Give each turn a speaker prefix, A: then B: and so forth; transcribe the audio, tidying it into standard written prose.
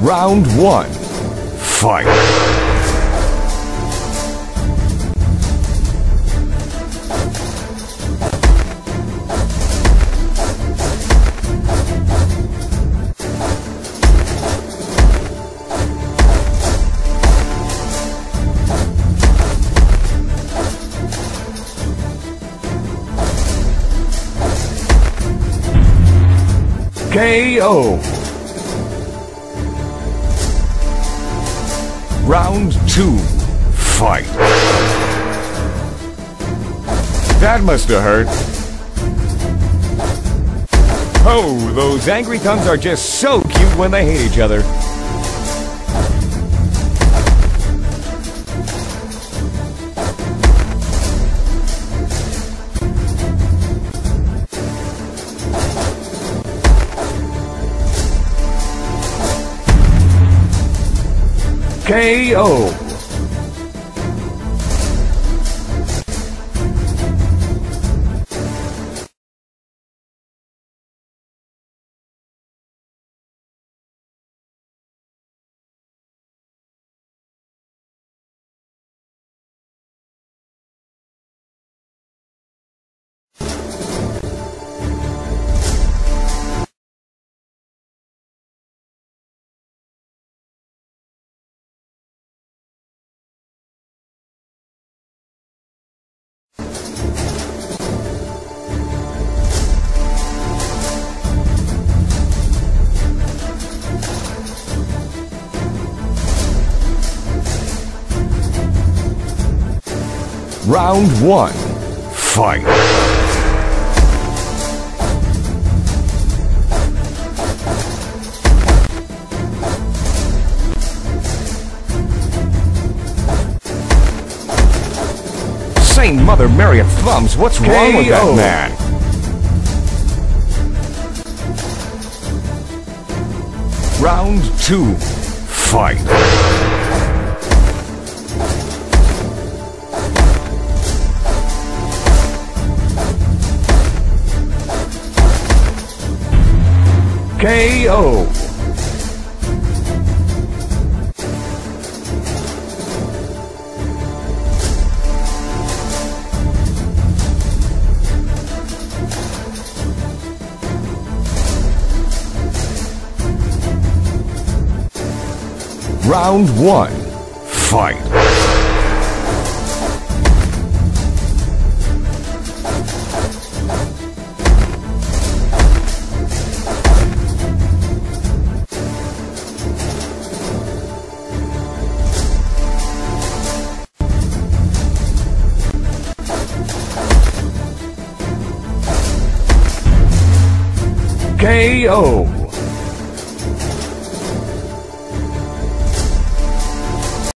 A: Round 1. Fight. KO. Round 2. Fight. That must have hurt. Oh, those angry tongues are just so cute when they hate each other. KO. Round 1. Fight. Saint Mother Mary of Thumbs, what's wrong with that man? Round 2. Fight. KO. Round 1. Fight. KO.